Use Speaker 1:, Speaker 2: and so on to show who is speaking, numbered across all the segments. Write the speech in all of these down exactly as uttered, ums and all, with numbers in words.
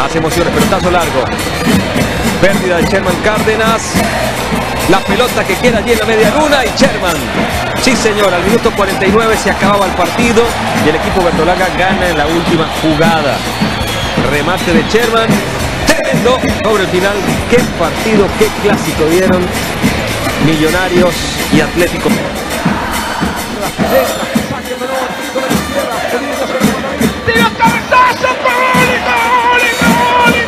Speaker 1: más emociones. Pelotazo largo. Pérdida de Sherman Cárdenas. La pelota que queda allí en la media luna y Sherman. Sí, señor, al minuto cuarenta y nueve se acababa el partido y el equipo verdolaga gana en la última jugada. Remate de Sherman. Tremendo sobre el final. Qué partido, qué clásico dieron Millonarios y Atlético.
Speaker 2: ¡Tira cabezazo! ¡Gol! ¡Gol! ¡Gol!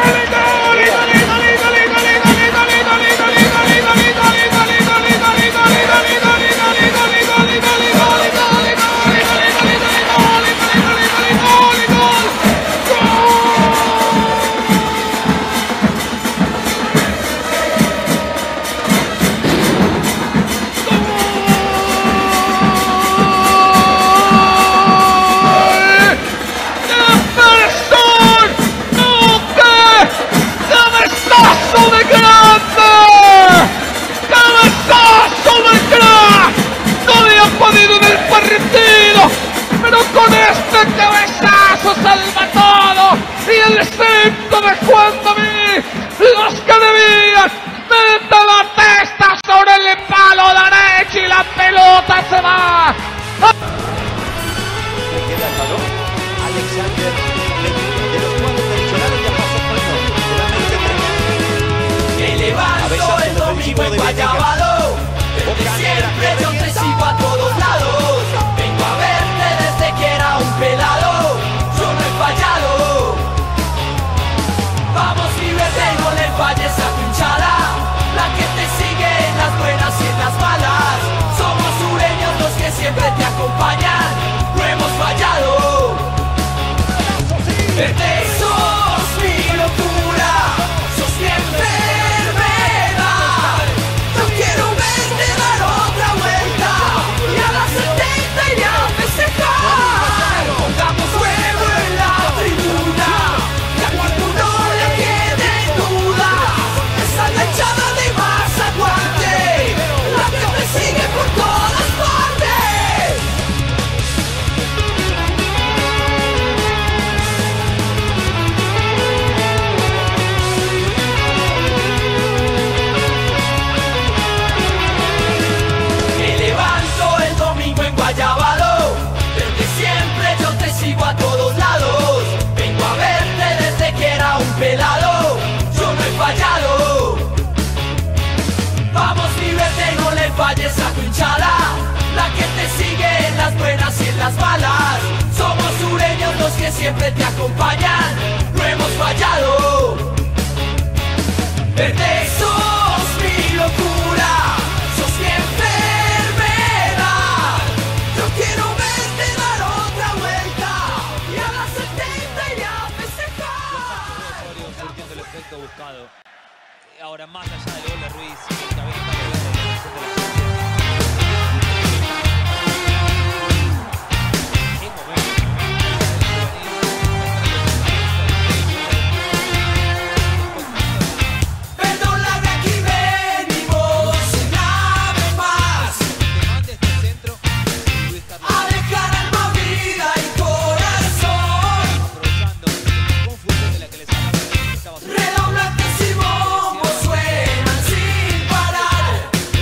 Speaker 2: Pero con este cabezazo salva todo y el centro de Juan David, los que debían mete la testa sobre el palo derecho y la pelota se va.
Speaker 3: Le queda el balón Alexander de los cuadros tradicionales ya pasó por el norte de la América.
Speaker 4: Me levanto el domingo en Guayabado, desde siempre yo te sigo a todos lados. Vengo a verte desde que era un pelado, yo no he fallado. Vamos, vívete, no le falles a tu hinchada, la que te sigue en las buenas y en las malas. Somos sureños los que siempre te acompañan, no hemos fallado. Verte sos mi locura, sos mi enfermedad. Yo quiero verte dar otra vuelta y a las setenta ir a festejar. Pongamos fuego en la tribuna, que a ninguno le quede duda. Esa es la hinchada de Mazaguante, la que me sigue por todas partes. Me levanto el domingo en Guayabado, desde siempre yo te sigo a todos lados. Vengo a verte desde que era un pelado, yo no he fallado. Vamos, vívete, no le falles a tu hinchada, la que te sigue en las buenas y en las malas. Somos sureños los que siempre te acompañan, no hemos fallado. Verte sos mi locura, sos mi enfermedad. Yo quiero verte dar otra vuelta y a las setenta ir a festejar.
Speaker 5: Surtiendo el efecto buscado. Ahora, más allá del gol de Ruiz, el cabeza de la realización de la gente. Qué momento.
Speaker 4: Perdón, la de aquí venimos una vez más a dejar alma, vida y corazón. Redoblantes y bombos suenan sin parar.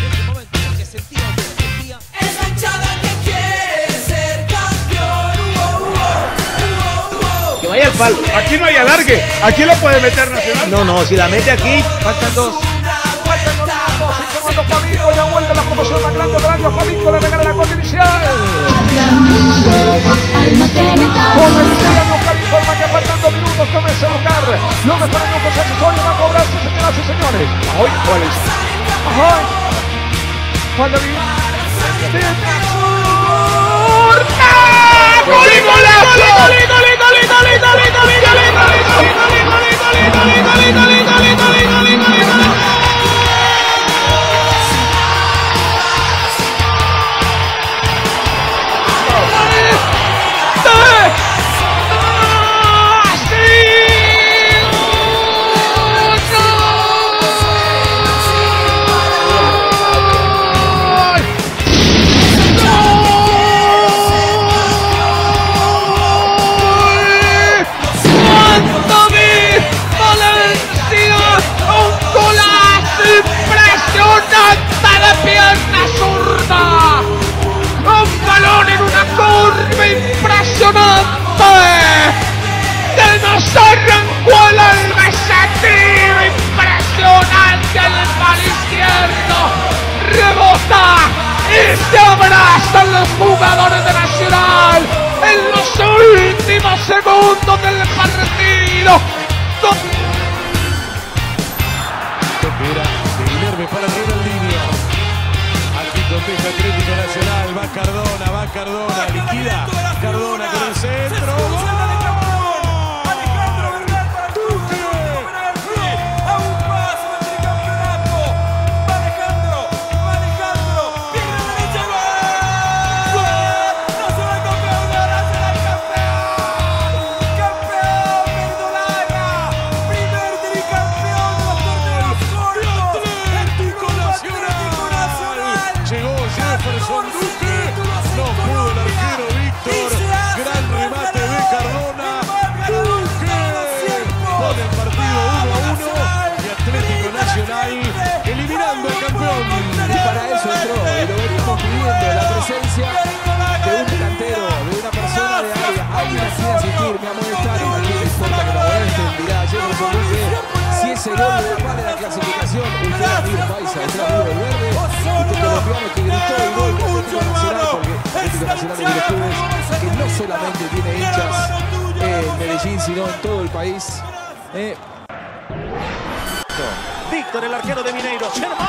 Speaker 4: Esa hinchada que quiere ser campeón. Uh, uh, uh, uh, uh.
Speaker 6: Que vaya al palo.
Speaker 2: Aquí no hay alargue, aquí lo puede meter Nacional.
Speaker 6: No, no, si la mete aquí, faltan dos.
Speaker 2: Faltan dos segundos, Fabinho, ya vuelve la promoción más grande del año. Fabinho le regala la gol inicial. Con el italiano informa que faltan dos minutos comienza a buscar. Los españoles que se accesorios van a cobrarse, señoras y señores. Hoy, ¿cuál es? Ajá. Juan David. ¡Gol y golazo! ¡Cuál alma ese tiro impresionante al palo izquierdo! ¡Rebota! ¡Y se abrazan los jugadores de Nacional! En los últimos segundos del partido.
Speaker 7: Toquera de Guilherme para Ronaldinho. Aquí contesta Atlético Nacional. Va Cardona, va Cardona. Liquida Cardona con el centro. ¡Gol! Eliminando al campeón.
Speaker 8: Y para eso entró, y lo venimos pidiendo, la presencia de un delantero, de una persona de área. Alguien así de asistir, me amonestaron, a quién le importa que lo amonesten. Mirá, Jefferson Duque, si ese gol le da paz de la clasificación, usted amigo paisa, usted amigo del verde, usted colombiano que gritó el gol de Atlético Nacional, porque Atlético Nacional de Virtudes, que no solamente tiene hinchas en Medellín, sino en todo el país. Eh,
Speaker 3: Víctor, el arquero de Mineiro.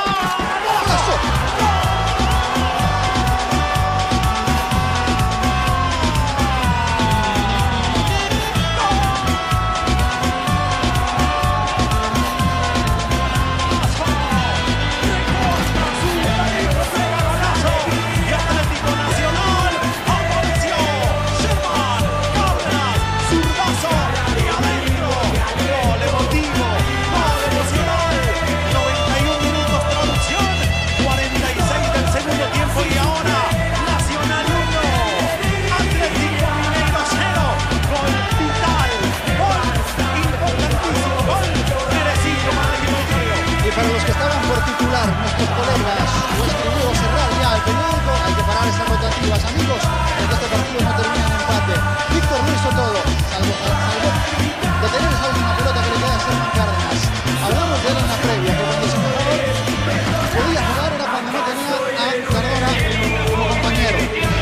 Speaker 9: Para los que estaban por titular, nuestros colegas, vuestro nuevo cerrar ya el periódico, hay que parar esas rotativas, amigos, porque este partido no termina en empate. Víctor lo hizo todo, salvo, salvo de tener esa última pelota que le queda a Sherman Cárdenas. Hablamos de él en la previa, que cuando se jugador podía jugar era cuando no tenía a Cardona como compañero.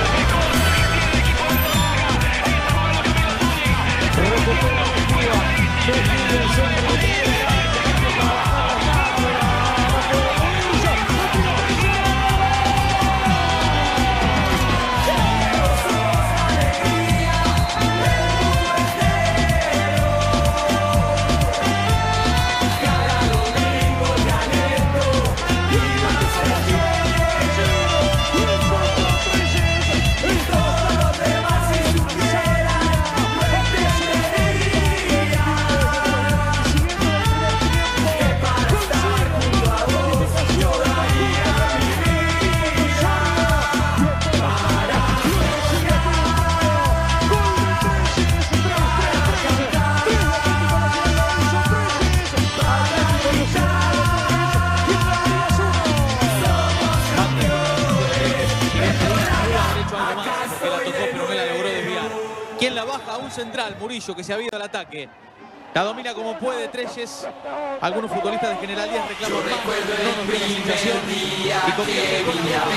Speaker 5: ¿Quién la baja? Un central, Murillo, que se ha ido al ataque. La domina como puede Treyes. Algunos futbolistas de General Díaz reclaman más. No nos viene la sensación. Y convierte el gol.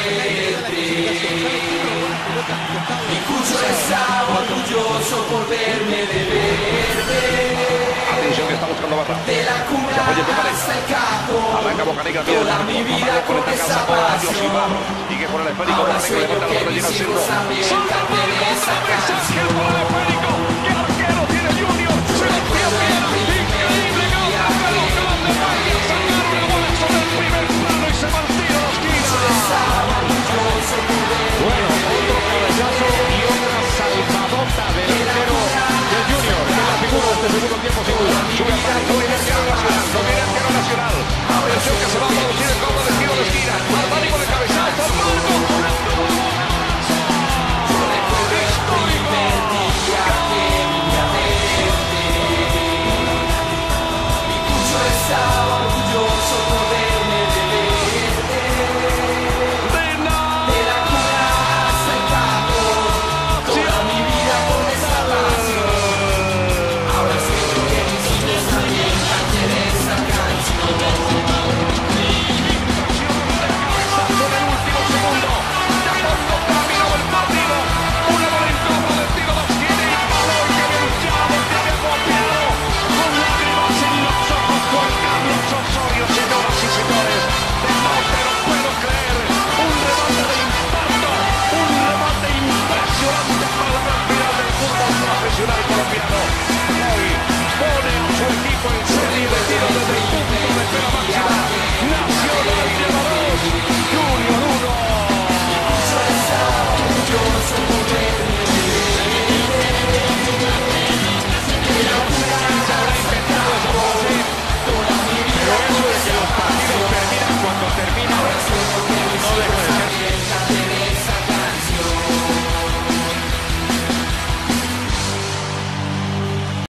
Speaker 4: Mi Cucho está orgulloso por verme de verde.
Speaker 1: Atención que está buscando barra.
Speaker 4: De la cuna hasta el cajo.
Speaker 1: Arranca Bocanegra, tiene
Speaker 4: toda mi vida con esa pasión.
Speaker 1: Sigue por el esférico.
Speaker 4: Ahora sueño que mis hijos también canten esa canción.
Speaker 1: Bueno, otro cabezazo y otra salvadota del arquero del Junior, que es la figura de este segundo tiempo sin duda. Sube al tanto y el arquero nacional, no viene el arquero nacional. Atención que se va a producir el gol.